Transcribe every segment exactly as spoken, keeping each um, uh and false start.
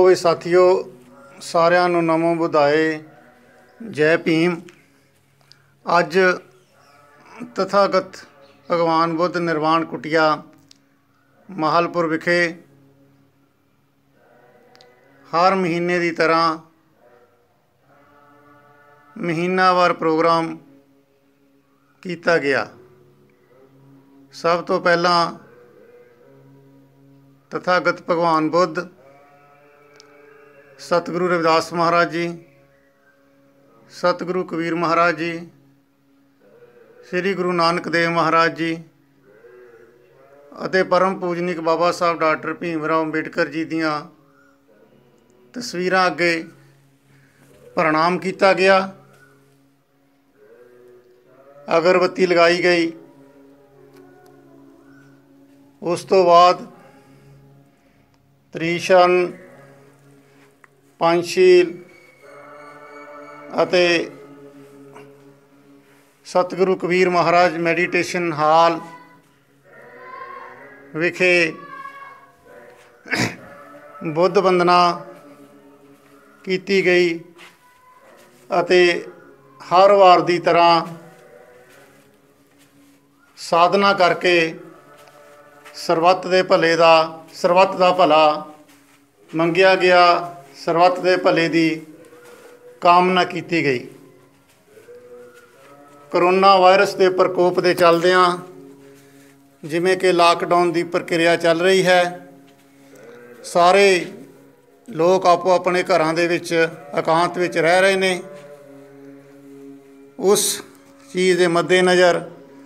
होवे साथियों, सारिਆਂ ਨੂੰ नमो बुधाए, जय भीम। अज तथागत भगवान बुद्ध निर्वाण कुटिया माहलपुर विखे हर महीने की तरह महीनावार प्रोग्राम किया गया। सब तो पहला तथागत भगवान बुद्ध, सतगुरु रविदास महाराज जी, सतगुरु कबीर महाराज जी, श्री गुरु नानक देव महाराज जी अते परम पूजनिक बाबा साहब डॉक्टर भीम राव अंबेडकर जी दियां तस्वीरां अगे प्रणाम किया गया। अगरबत्ती लगाई गई। उस तो बाद त्रिशन, पंचशील अते सतगुरु कबीर महाराज मैडिटेशन हाल विखे बुद्ध वंदना की गई अते हर वार की तरह साधना करके सरबत दे भले दा सरबत दा भला मंगिया गया। सरबत दे भले की कामना की गई। करोना वायरस के प्रकोप के चलदियां जिमें कि लॉकडाउन की प्रक्रिया चल रही है, सारे लोग आपो अपने घरां दे विच एकांत विच रह रहे ने। उस चीज़ के मद्देनज़र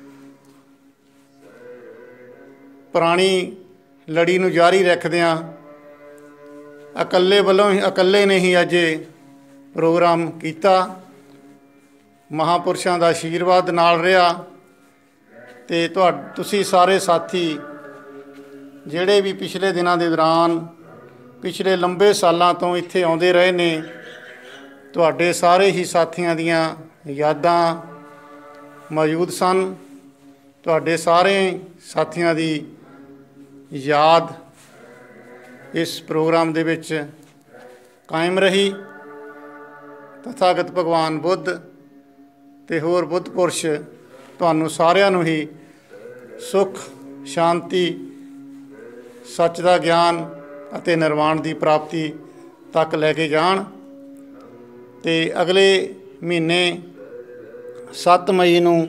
पुरानी लड़ी नूं जारी रखदियां अकल्ले वालों ही अकल्ले ने ही अज प्रोग्राम किया। महापुरुषों का आशीर्वाद नाल रहा ते तुहा तुसी सारे साथी जिहड़े भी पिछले दिनों के दौरान पिछले लंबे सालों तो इत्थे आउंदे रहे ने, तुहाडे सारे ही साथियों दियां यादां मौजूद सन। तुहाडे सारे साथियों की याद इस प्रोग्राम दे विच कायम रही। तथागत भगवान बुद्ध ते होर बुद्ध पुरुष तुहानूं सारिਆਂ ਨੂੰ ही सुख शांति सच का ज्ञान अते निर्वाण की प्राप्ति तक लैके जाण। ते अगले महीने सत्त मई नूं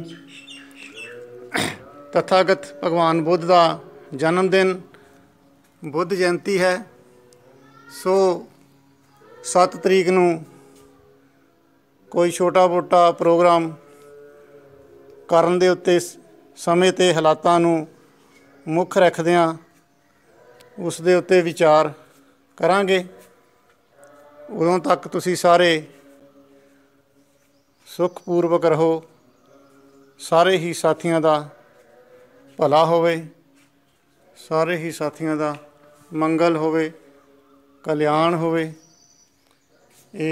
तथागत भगवान बुद्ध का जन्मदिन बुद्ध जयंती है। सो सत्त तरीक नूं कोई छोटा मोटा प्रोग्राम करन दे उत्ते समय ते हालातां नूं मुख रखदिआं उस दे उत्ते विचार करांगे। उदों तक तुसी सारे सुखपूर्वक रहो। सारे ही साथियों का भला होवे, सारे ही साथियों का मंगल होवे, कल्याण होवे। ये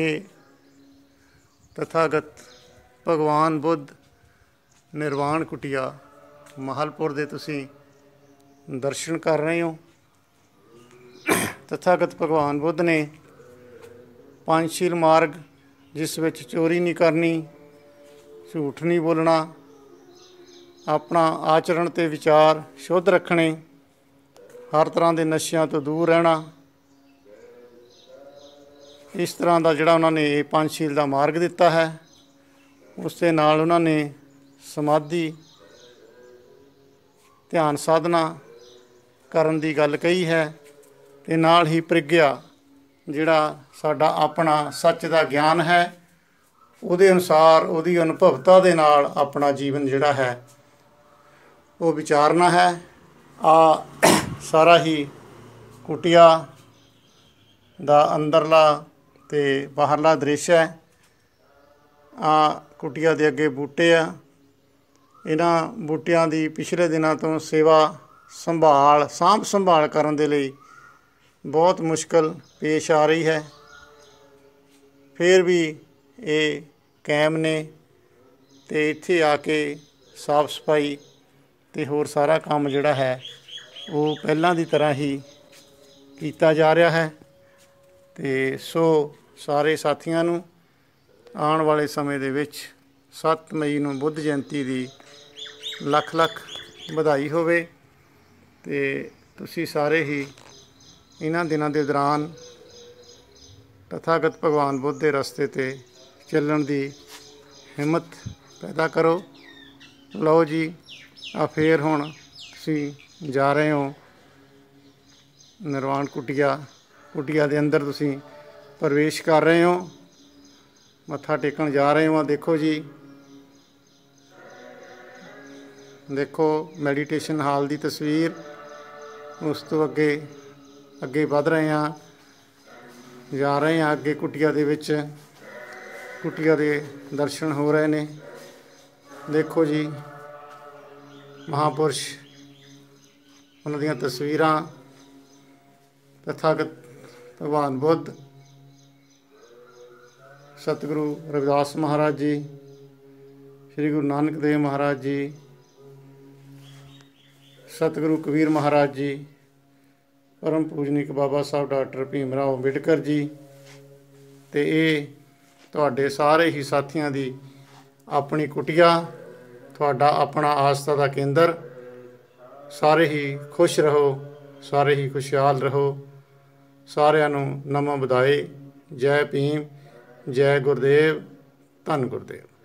तथागत भगवान बुद्ध निर्वाण कुटिया माहलपुर दे तुसी दर्शन कर रहे हो। तथागत भगवान बुद्ध ने पंचशील मार्ग, जिस विच चोरी नहीं करनी, झूठ नहीं बोलना, अपना आचरण ते विचार शुद्ध रखने, हर तरह के नशियां तो दूर रहना, इस तरह का जिहड़ा उन्होंने ये पंचशील का मार्ग दिता है। उस दे नाल उन्होंने समाधि ध्यान साधना करन दी गल कही है ते नाल ही प्रज्ञा जिहड़ा साडा अपना सच का ज्ञान है उहदे अनुसार उहदी अनुभवता दे नाल अपना जीवन जिहड़ा है वो विचारना है। आ सारा ही कुटिया दा अंदरला ते बाहरला दृश्य है। आ कुटिया दे अगे बूटे आ। इन्हां बूटियां दी पिछले दिनों तो सेवा संभाल सांभ संभाल करन दे लई बहुत मुश्किल पेश आ रही है। फिर भी ये कायम ने ते इत्थे आके साफ सफाई ते होर सारा काम जिहड़ा है वो पहलां दी तरह ही कीता जा रहा है। ਤੇ ਸੋ ਸਾਰੇ ਸਾਥੀਆਂ ਨੂੰ ਆਉਣ ਵਾਲੇ ਸਮੇਂ ਦੇ ਵਿੱਚ ਸੱਤ ਮਈ ਨੂੰ ਬੁੱਧ ਜਯੰਤੀ ਦੀ ਲੱਖ ਲੱਖ ਵਧਾਈ ਹੋਵੇ। ਤੇ ਤੁਸੀਂ ਸਾਰੇ ਹੀ ਇਹਨਾਂ ਦਿਨਾਂ ਦੇ ਦੌਰਾਨ ਤਥਾਗਤ ਭਗਵਾਨ ਬੁੱਧ ਦੇ ਰਸਤੇ 'ਤੇ ਚੱਲਣ ਦੀ ਹਿੰਮਤ ਪੈਦਾ ਕਰੋ। ਲਓ ਜੀ, ਆ ਫੇਰ ਹੁਣ ਤੁਸੀਂ ਜਾ ਰਹੇ ਹੋ ਨਿਰਵਾਣ ਕੁਟੀਆ ਕੁਟੀਆ ਦੇ ਅੰਦਰ ਤੁਸੀਂ ਪ੍ਰਵੇਸ਼ ਕਰ ਰਹੇ ਹੋ, ਮੱਥਾ ਟੇਕਣ ਜਾ ਰਹੇ ਹੋ। ਦੇਖੋ ਜੀ, ਦੇਖੋ ਮੈਡੀਟੇਸ਼ਨ ਹਾਲ ਦੀ ਤਸਵੀਰ। ਉਸ ਤੋਂ ਅੱਗੇ ਅੱਗੇ ਵੱਧ ਰਹੇ ਹਾਂ, ਜਾ ਰਹੇ ਹਾਂ ਅੱਗੇ ਕੁਟੀਆ ਦੇ ਵਿੱਚ। ਕੁਟੀਆ ਦੇ ਦਰਸ਼ਨ ਹੋ ਰਹੇ ਨੇ। ਦੇਖੋ ਜੀ, ਮਹਾਂਪੁਰਸ਼, ਉਹਨਾਂ ਦੀਆਂ ਤਸਵੀਰਾਂ, ਤਥਾਗਤ ਭਗਵਾਨ ਬੁੱਧ, ਸਤਿਗੁਰੂ ਰਵਿਦਾਸ ਮਹਾਰਾਜ ਜੀ, ਸ਼੍ਰੀ ਗੁਰੂ ਨਾਨਕ ਦੇਵ ਮਹਾਰਾਜ ਜੀ, ਸਤਿਗੁਰੂ ਕਬੀਰ ਮਹਾਰਾਜ ਜੀ, ਪਰਮ ਪੂਜਨੀਕ ਬਾਬਾ ਸਾਹਿਬ ਡਾਕਟਰ ਭੀਮ ਰਾਓ ਅੰਬੇਡਕਰ ਜੀ। ਤੇ ਇਹ ਤੁਹਾਡੇ ਸਾਰੇ ਹੀ ਸਾਥੀਆਂ ਦੀ ਆਪਣੀ ਕੁਟੀਆ, ਤੁਹਾਡਾ ਆਪਣਾ ਆਸਥਾ ਦਾ ਕੇਂਦਰ। ਸਾਰੇ ਹੀ ਖੁਸ਼ ਰਹੋ, ਸਾਰੇ ਹੀ ਖੁਸ਼ਹਾਲ ਰਹੋ। ਸਾਰਿਆਂ ਨੂੰ ਨਮੋ ਬੁਦਾਏ। ਜੈ ਭੀਮ, ਜੈ ਗੁਰਦੇਵ, ਧੰਨ ਗੁਰਦੇਵ।